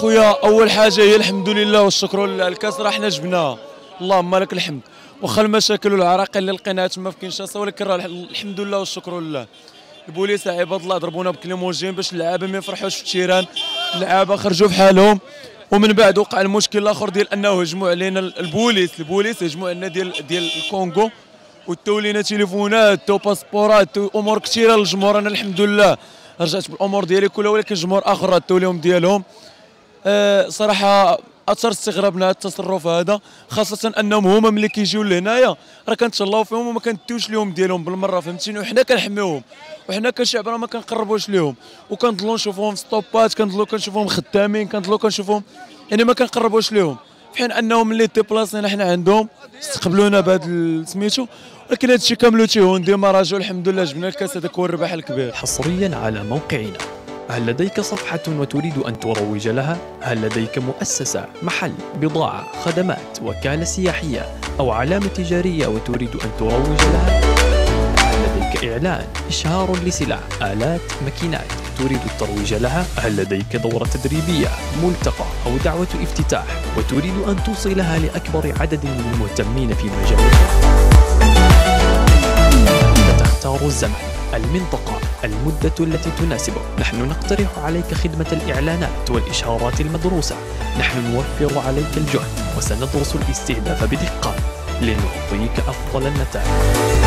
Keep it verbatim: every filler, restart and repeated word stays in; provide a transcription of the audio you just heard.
اخويا اول حاجه هي الحمد لله والشكر لله، الكاس راه حنا جبناها اللهم لك الحمد، واخا المشاكل والعراقيل اللي لقيناها تما في كينشاسا، ولكن راه الحمد لله والشكر لله. البوليس عباد الله ضربونا بكليموجين باش اللعابه ما يفرحوش في التيران، اللعابه خرجوا في حالهم، ومن بعد وقع المشكل الاخر ديال انه هجموا علينا البوليس، البوليس هجموا علينا ديال ديال الكونغو، وداو لينا تليفونات وباسبورات وامور كثيره للجمهور. انا الحمد لله رجعت بالامور ديالي كلها، ولكن جمهور اخر ردوا لهم ديالهم. أه صراحه اثر استغرابنا هذا التصرف هذا، خاصه انهم هما ملي كيجيو لهنايا راه كنتهلاو فيهم وما كنديوش لهم ديالهم بالمره، فهمتيني، وحنا كنحميوهم، وحنا كشعب راه ما كنقربوش لهم، وكنضلوا نشوفوهم في ستوبات، كنضلوا كنشوفوهم خدامين، كنضلوا كنشوفوهم يعني ما كنقربوش لهم، في حين انهم ملي ديبلاصينا حنا عندهم استقبلونا بهذا سميتو. ولكن هذا الشيء كاملو تيهون، ديما راجعوا الحمد لله جبنا الكاس، هذاك هو الربح الكبير. حصريا على موقعنا. هل لديك صفحة وتريد أن تروج لها؟ هل لديك مؤسسة، محل، بضاعة، خدمات، وكالة سياحية أو علامة تجارية وتريد أن تروج لها؟ هل لديك إعلان، إشهار لسلع، آلات، ماكينات تريد الترويج لها؟ هل لديك دورة تدريبية، ملتقى أو دعوة افتتاح وتريد أن توصلها لأكبر عدد من المهتمين في مجالك؟ تختار الزمن، المنطقة، المدة التي تناسبك. نحن نقترح عليك خدمة الإعلانات والإشهارات المدروسة. نحن نوفر عليك الجهد وسندرس الاستهداف بدقة لنعطيك أفضل النتائج.